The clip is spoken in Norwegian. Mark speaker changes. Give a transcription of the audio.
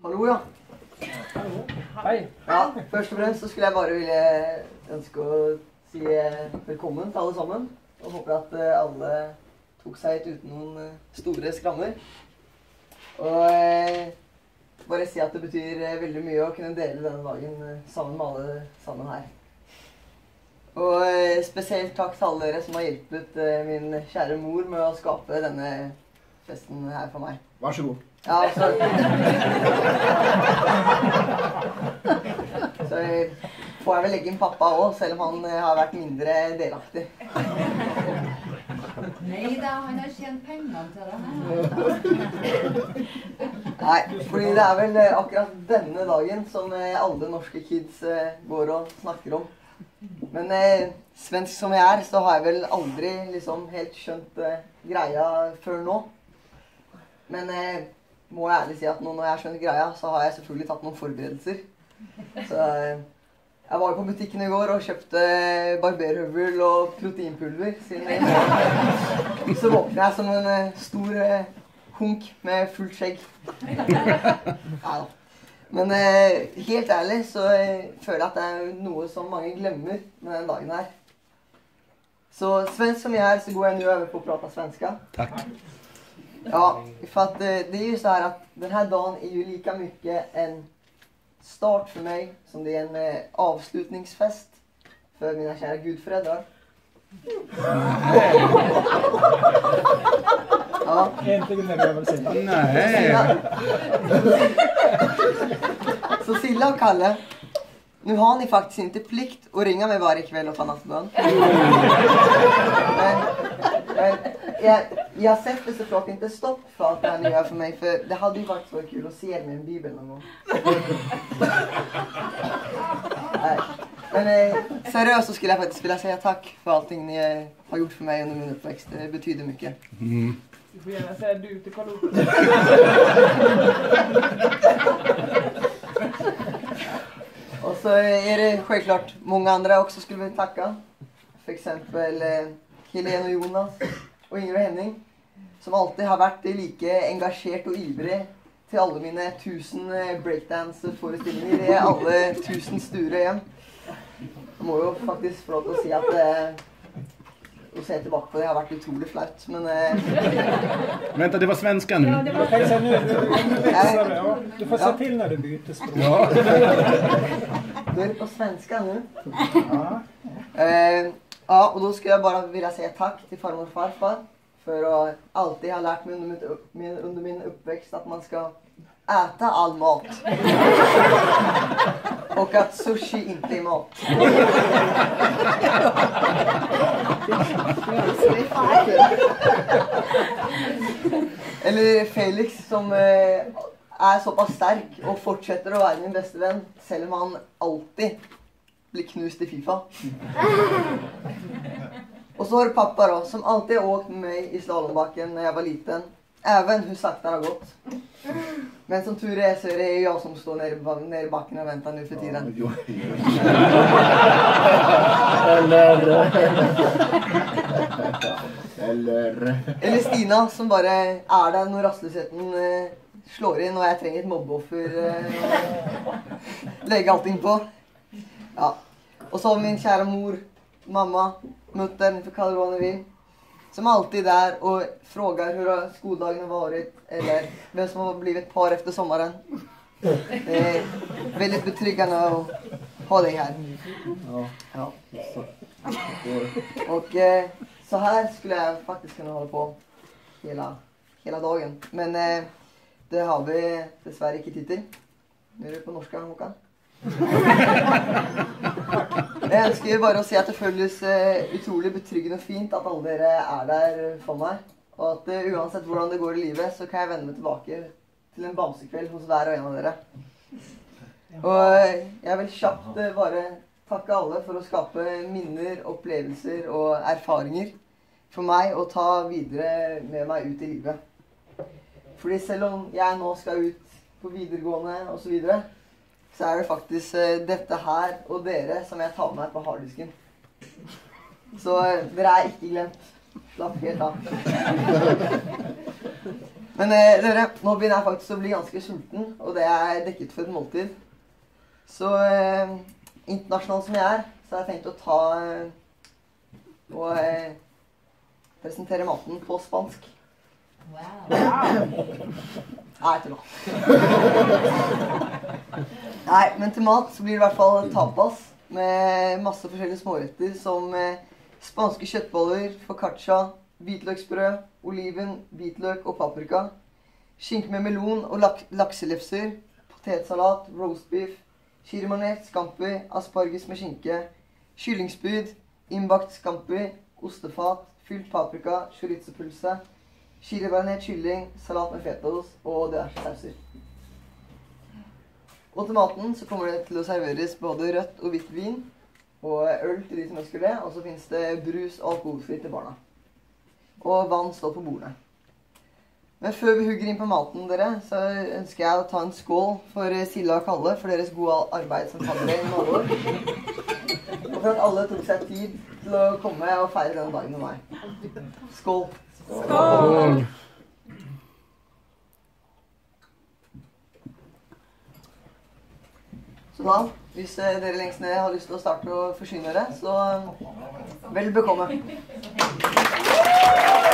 Speaker 1: Hallo, ja.
Speaker 2: Hallo. Hei.
Speaker 1: Ja, først og fremst så skulle jeg bare ville ønske å si velkommen til alle sammen. Og håper at alle tok seg hit uten noen store skrammer. Og bare si at det betyr veldig mye å kunne dele denne dagen sammen med alle sammen her. Og spesielt takk til alle dere som har hjulpet min kjære mor med å skape denne festen her for meg.
Speaker 3: Vær så god.
Speaker 1: Ja, så får jeg vel legge inn pappa også, selv om han har vært mindre delaktig.
Speaker 4: Neida, han har tjent penger til det her.
Speaker 1: Nei, fordi det er vel akkurat denne dagen som alle norske kids går og snakker om. Men svensk som jeg er, så har jeg vel aldri liksom helt skjønt greia før nå. Men må jeg ærlig si at nå når jeg har skjønt greia, så har jeg selvfølgelig tatt noen forberedelser. Så jeg var jo på butikken i går og kjøpte barberhøvel og proteinpulver. Så våkner jeg som en stor hunk med fullt skjegg. Ja, men helt ærlig så føler jeg at det er noe som mange glemmer med den dagen her. Så svensk som jeg er, så går jeg nu över på att prata svenska.
Speaker 3: Tack.
Speaker 1: Ja, för att det är ju så här att den här dagen är ju lika mycket en start för mig som det är en avslutningsfest för mina kära gudföräldrar. Ja.
Speaker 2: Egentligen är det väl säga.
Speaker 3: Nej.
Speaker 1: Så Silla och Kalle, nu har ni faktiskt inte plikt att ringa mig varje kväll och ta nattbön. Men jag sätter såklart inte stopp för allt det här ni gör för mig, för det hade ju faktiskt varit kul att se er med en bibel någon gång. Nej. Men seriöst så skulle jag faktiskt vilja säga tack för allting ni har gjort för mig under min uppväxt. Det betyder mycket.
Speaker 2: Du får gärna säga du till Karl-Ove.
Speaker 1: Och så är det självklart många andra också skulle vi tacka. För exempel Helene och Jonas och Ingrid och Henning. Som alltid har varit lika engagerade och ivriga till alla mina 1000 breakdance-föreställningar i alla 1000 sture hjem. Jag må ju faktiskt få lov att säga att att se tillbaka på det har varit otroligt flaut, men
Speaker 3: Vänta, det var svenska nu.
Speaker 2: Ja, det var faktiskt nu. Ja, du får se till när du byter språk.
Speaker 3: Ja.
Speaker 1: Då är det på svenska nu. Ja. Ja, och då ska jag bara vilja säga tack till farmor och farfar för att alltid ha lärt mig under min uppväxt att man ska äta all mat. Och att sushi inte är mat. Eller Felix som är så pass stark och fortsätter att vara min bästa vän, selv om han alltid blir knust i FIFA. Och så har du pappa då, som alltid har åkt med mig i slalombacken när jag var liten. Även hur sakta det har gått. Men som tur är så är det jag som står nere i backen och väntar nu för tiden. Eller Stina som bara är där när rastlösheten slår in och jag tränger ett mobbeoffer lägga allting på. Ja. Och så min kära mor, mamma, mutter, ni får kalla det vad ni vill. Som alltid är där och frågar hur skoldagen har varit eller vem som har blivit par efter sommaren. Det är väldigt betryggande att ha dig här. Ja. Och så här skulle jag faktiskt kunna hålla på hela dagen. Men det har vi dessvärre inte tid till. Nu är det på norska, Håkan. Jeg ønsker jo bare å si at det føles utrolig betryggende og fint at alle dere er der for meg. Og at uansett hvordan det går i livet, så kan jeg vende meg tilbake til en bamsekveld hos hver og en av dere. Og jeg vil kjapt bare takke alle for å skape minner, opplevelser og erfaringer for meg å ta videre med meg ut i livet. Fordi selv om jeg nå skal ut på videregående og så videre, så er det faktisk dette her og dere som jeg tar med på harddisken. Så dere er ikke glemt. Slapp helt av. Men dere, nå begynner jeg faktisk å bli ganske sulten, og det er dekket for et måltid. Så internasjonal som jeg er, så har jeg tenkt å ta og presentere maten på spansk. Nei, til mat. Nei, men til mat så blir det i hvert fall tapas med masse forskjellige småretter som spanske kjøttboller, focaccia, hvitløksbrød, oliven, hvitløk og paprika, skinke med melon og lakselefser, potetsalat, roastbeef, chirimonet, scampi, asparges med skinke, kyllingspyd, innbakt scampi, ostefat, fylt paprika, chorizo-pølse, chilibarnet kylling, salat med fetaost og diverse sauser. Og til maten så kommer det til å serveres både rødt og hvitt vin, og øl til de som ønsker det, og så finnes det brus og alkoholfritt til barna. Og vann står på bordet. Men før vi hugger inn på maten, dere, så ønsker jeg å ta en skål for Silla og Kalle for deres gode arbeid som faddere i mange år. Og for at alle tok seg tid til å komme og feire denne dagen med meg. Skål!
Speaker 3: Skål!
Speaker 1: Så da, hvis dere lengst ned har lyst til å starte å forsyne dere, så vel bekomme.